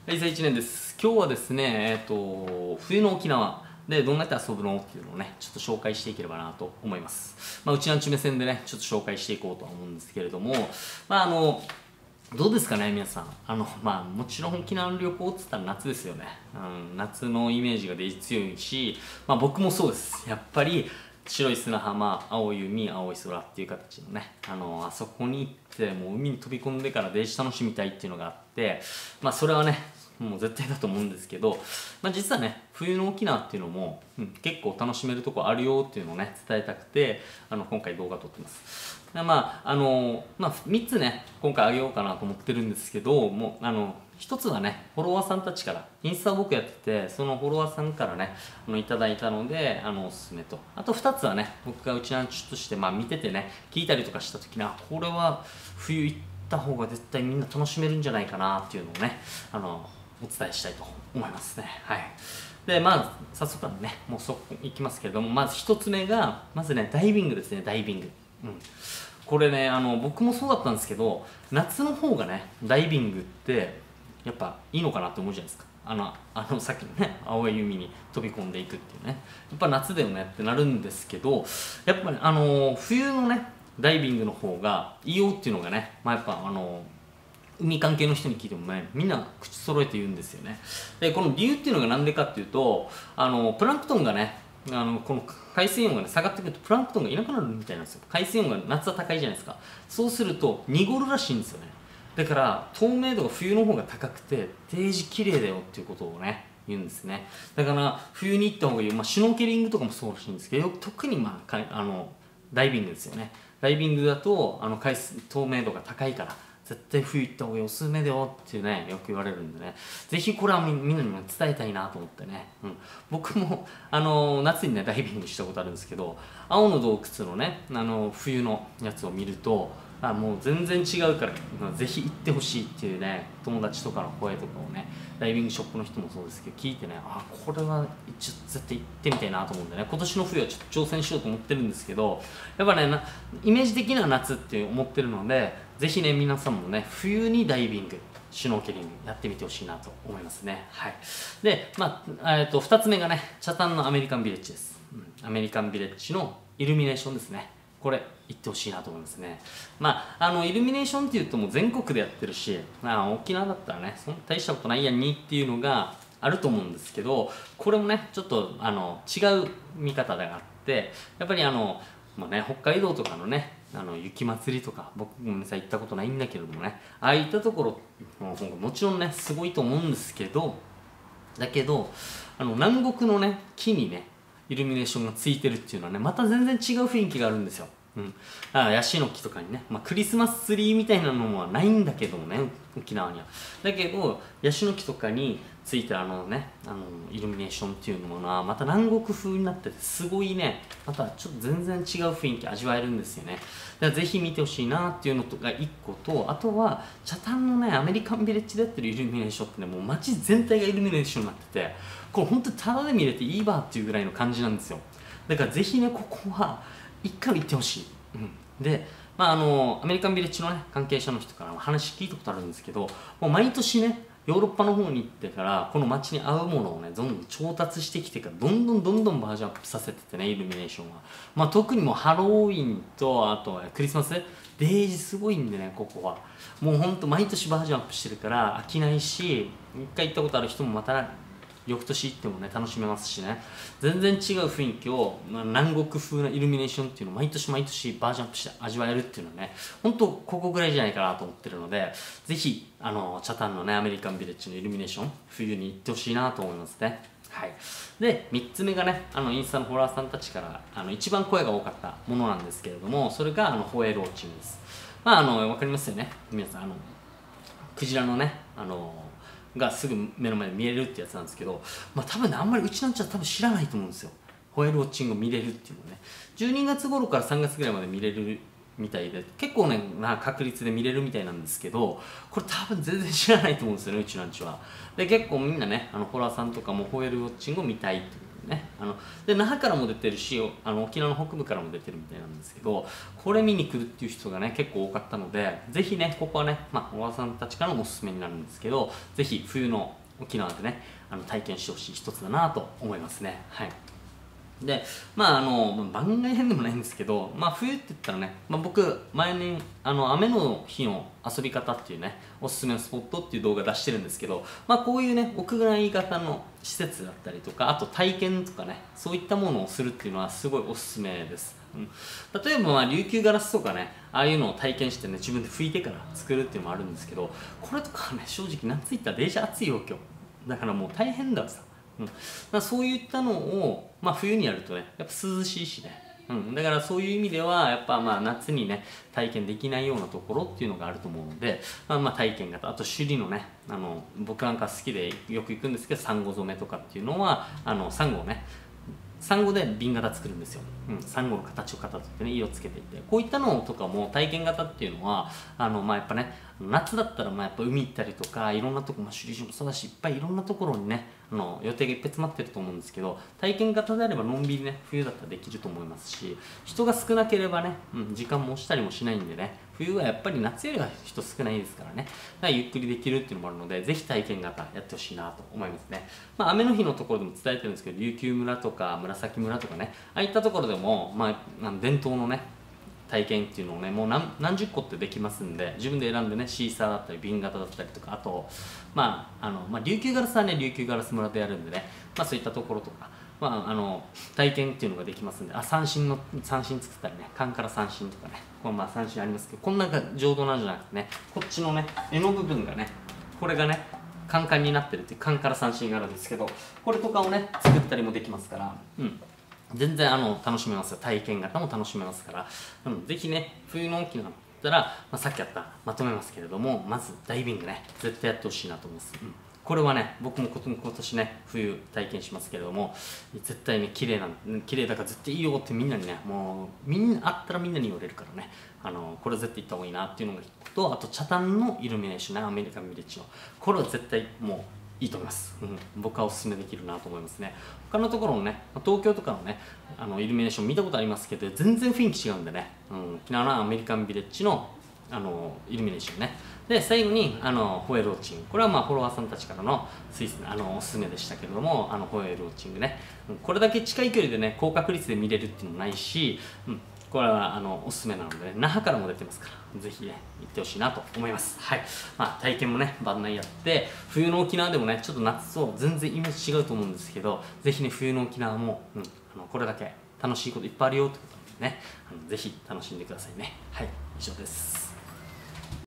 はい、1年です。今日はですね、冬の沖縄でどんなやって遊ぶのっていうのをね、ちょっと紹介していければなと思います。うちなんちゅ目線でね、ちょっと紹介していこうとは思うんですけれども、どうですかね、皆さん。もちろん沖縄の旅行って言ったら夏ですよね。夏のイメージが出強いし、僕もそうです。やっぱり、白い砂浜、青い海、青い空っていう形のね、あそこに行ってもう海に飛び込んでからデージ楽しみたいっていうのがあって、それはね、もう絶対だと思うんですけど、実はね冬の沖縄っていうのも、結構楽しめるとこあるよっていうのをね伝えたくて今回動画撮ってます。で3つね今回あげようかなと思ってるんですけども1つはねフォロワーさんたちからインスタを僕やっててそのフォロワーさんからねいただいたのでおすすめと、あと2つはね僕がうちなんちゅとして見ててね聞いたりとかした時にこれは冬行った方が絶対みんな楽しめるんじゃないかなっていうのをねお伝えしたいと思いますね。はい。で、早速ね、もうそこ行きますけれども、まず一つ目が、まずね、ダイビングですね、ダイビング。これね、僕もそうだったんですけど、夏の方がね、ダイビングって、やっぱいいのかなって思うじゃないですか。さっきのね、青い海に飛び込んでいくっていうね。やっぱ夏だよねってなるんですけど、やっぱり、冬のね、ダイビングの方がいいよっていうのがね、やっぱ海関係の人に聞いてもねみんな口揃えて言うんですよね。でこの理由っていうのが何でかっていうとプランクトンがねこの海水温が、ね、下がってくるとプランクトンがいなくなるみたいなんですよ。海水温が夏は高いじゃないですか。そうすると濁るらしいんですよね。だから透明度が冬の方が高くてデージ綺麗だよっていうことをね言うんですね。だから冬に行った方がいい、シュノーケリングとかもそうらしいんですけど特にダイビングですよね。ダイビングだと海水透明度が高いから絶対冬行った方がいいおすすめだよってねよく言われるんでね、ぜひこれはみんなにも伝えたいなと思ってね、僕も夏にねダイビングしたことあるんですけど青の洞窟のね冬のやつを見るともう全然違うから、ぜひ行ってほしいっていうね友達とかの声とかをねダイビングショップの人もそうですけど聞いてねこれは絶対行ってみたいなと思うんでね今年の冬はちょっと挑戦しようと思ってるんですけどやっぱねイメージ的には夏って思ってるのでぜひね皆さんもね冬にダイビングシュノーケリングやってみてほしいなと思いますね。はい。で2つ目がね北谷のアメリカンビレッジです。アメリカンビレッジのイルミネーションですね。これ行ってほしいなと思いますね。イルミネーションっていうともう全国でやってるし沖縄だったらねそんな大したことないやんにっていうのがあると思うんですけどこれもねちょっと違う見方があってやっぱり北海道とかのね雪まつりとか僕も行ったことないんだけれどもねああいったところもちろんねすごいと思うんですけどだけど南国のね木にねイルミネーションがついてるっていうのはねまた全然違う雰囲気があるんですよ。ヤシの木とかにね、クリスマスツリーみたいなのはないんだけどもね沖縄には。だけどヤシの木とかについてるイルミネーションっていうのはまた南国風になっててすごいねまたちょっと全然違う雰囲気味わえるんですよね。だからぜひ見てほしいなっていうのが1個と、あとは北谷のねアメリカンビレッジでやってるイルミネーションってねもう街全体がイルミネーションになっててこれ本当にタダで見れていいわっていうぐらいの感じなんですよ。だからぜひねここは一回は行ってほしい。でアメリカンビレッジの、ね、関係者の人から話聞いたことあるんですけどもう毎年ねヨーロッパの方に行ってからこの街に合うものをねどんどん調達してきてからどんどんバージョンアップさせててねイルミネーションは、特にもうハロウィンとあとクリスマスデージすごいんでねここはもうほんと毎年バージョンアップしてるから飽きないし一回行ったことある人もまた翌年行ってもね楽しめますしね全然違う雰囲気を、南国風なイルミネーションっていうのを毎年バージョンアップして味わえるっていうのはね本当ここぐらいじゃないかなと思ってるのでぜひ北谷のねアメリカンビレッジのイルミネーション冬に行ってほしいなと思いますね。はい、で3つ目がねインスタのフォロワーさんたちから一番声が多かったものなんですけれどもそれがホエールウォッチングです。わかりますよね皆さんクジラのねがすぐ目の前で見れるってやつなんですけど、多分ねあんまりうちなんちゃ多分知らないと思うんですよ。ホエールウォッチングを見れるっていうのね12月頃から3月ぐらいまで見れるみたいで結構ね確率で見れるみたいなんですけどこれ多分全然知らないと思うんですよねうちなんちは。で結構みんなねフォロワーさんとかもホエールウォッチングを見たいっていうでね、で那覇からも出てるし、沖縄の北部からも出てるみたいなんですけど、これ見に来るっていう人がね結構多かったので、ぜひねここはね、小川さんたちからのおすすめになるんですけど、ぜひ冬の沖縄でね体験してほしい一つだなと思いますね。はい。で番外編でもないんですけど、冬って言ったらね、僕前に雨の日の遊び方っていうねおすすめのスポットっていう動画出してるんですけど、こういうね屋外型の施設だったりとか、あと体験とかね、そういったものをするっていうのはすごいおすすめです。例えば琉球ガラスとかね、ああいうのを体験してね自分で拭いてから作るっていうのもあるんですけど、これとかはね正直夏行ったらデージ暑いよ今日だからもう大変だわさ。そういったのを、冬にやるとねやっぱ涼しいしね、だからそういう意味ではやっぱ夏にね体験できないようなところっていうのがあると思うので、体験型、あと首里のね僕なんか好きでよく行くんですけど、サンゴ染めとかっていうのはサンゴをねサンゴで瓶型作るんですよ、サンゴの形を型取ってね色つけていって、こういったのとかも体験型っていうのはやっぱね夏だったらやっぱ海行ったりとかいろんなとこ、首里城もそうだしいっぱいいろんなところにね予定がいっぱい詰まってると思うんですけど、体験型であればのんびりね冬だったらできると思いますし、人が少なければね、時間も押したりもしないんでね、冬はやっぱり夏よりは人少ないですからね、だからゆっくりできるっていうのもあるので、ぜひ体験型やってほしいなと思いますね。雨の日のところでも伝えてるんですけど、琉球村とか紫村とかね、ああいったところでも、伝統のね体験っていうのをねもう何十個ってできますんで、自分で選んでねシーサーだったり瓶型だったりとか、あと琉球ガラスはね琉球ガラス村でやるんでね、そういったところとか、体験っていうのができますんで、三振作ったりね、缶から三振とかね、三振ありますけど、こんな浄土なんじゃなくてね、こっちのね柄の部分がね、これがねカンカンになってるっていう缶から三振があるんですけど、これとかをね作ったりもできますから、全然楽しめますよ。体験型も楽しめますから、ぜひね冬の沖縄だったら、さっきやったまとめますけれども、まずダイビングね絶対やってほしいなと思います。これはね僕も今年ね冬体験しますけれども、絶対ね綺麗だから絶対いいよってみんなにね、もうみんなあったらみんなに言われるからね、これは絶対行った方がいいなっていうのが一個と、あと北谷のイルミネーションね、アメリカンビレッジのこれは絶対もういいと思います、僕はおすすめできるなと思いますね。他のところのね東京とかのねイルミネーション見たことありますけど、全然雰囲気違うんでね、沖縄のアメリカンビレッジのイルミネーションね。で最後にホエールウォッチング、これはフォロワーさんたちからのおすすめでしたけれども、ホエールウォッチングね、これだけ近い距離でね高確率で見れるっていうのもないし、これはおすすめなので、那覇からも出てますから、ぜひね行ってほしいなと思います。はい。体験もね晩内やって、冬の沖縄でもねちょっと夏と全然イメージ違うと思うんですけど、ぜひね冬の沖縄も、これだけ楽しいこといっぱいあるよってことなんでね、ぜひ楽しんでくださいね。はい、以上です。